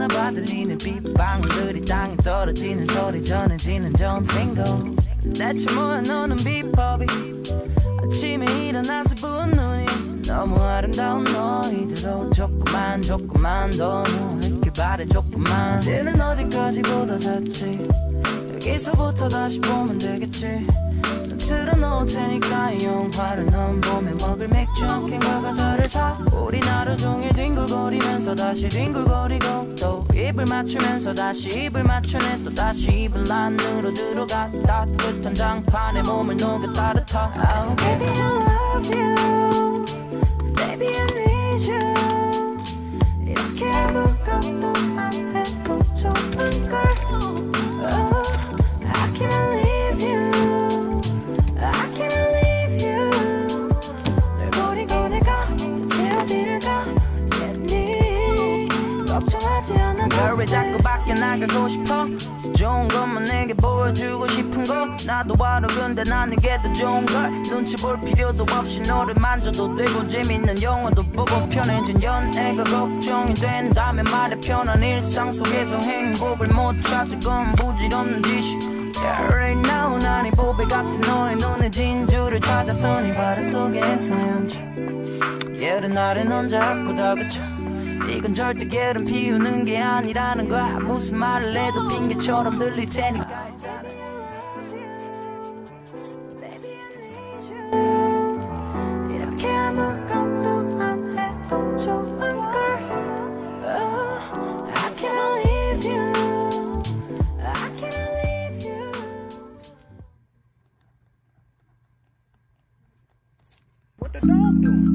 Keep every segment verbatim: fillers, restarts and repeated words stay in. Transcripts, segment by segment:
봐 들리는 빗방울들이 땅에 떨어지는 소리 전해지는 전생고 대체 뭐야 너는 비법이 아침에 일어나서 부은 눈이 너무 아름다운 너희들로 조금만 조금만 더 누웠길 바래 조금만 이제는 어디까지 보다 잤지 여기서부터 다시 보면 되겠지 넌 틀어놓을 테니까 이 영화를 넌 봄에 먹을 맥주 한 캔과 과자를 사 우린 하루 종일 뒹굴거리면서 다시 뒹굴거리고 또 입을 맞추면서 다시 입을 맞추네 또 다시 입을 안으로 들어가 따뜻한 장판에 몸을 녹여 따뜻하 Oh baby I love you Baby I need you 이렇게 아무것도 안 해도 좋은걸 oh, I can't leave you I can't leave you 널 버리고 내가 대체 어디를 가겠니 걱정하지 않아도 널 왜 자꾸 밖에 나가고 싶어 좋은 것만 내게 보여주고 싶은 거 나도 알아 근데 난 이게 더 좋은 걸 눈치 볼 필요도 없이 너를 만져도 되고 재밌는 영화도 보고 편해진 연애가 걱정이 된다면 말해 편한 일상 속에서 행복을 못 찾을 건 부질없는 짓이 Yeah right now 난 이 보배 같은 너의 눈에 진주를 찾아서 네 바다 속에 헤엄쳐 예른 날엔 혼자 자꾸 다그쳐 이건 절대 게으름 피우는 게 아니라는 거야 무슨 말을 해도 핑계처럼 들릴 테니까 이렇게 아무것도 안 해도 좋은걸 oh, I can't leave you I can't leave you What the dog doing?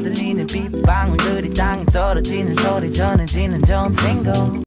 들리는 빗방울들이 땅에 떨어지는 소리 전해지는 전생고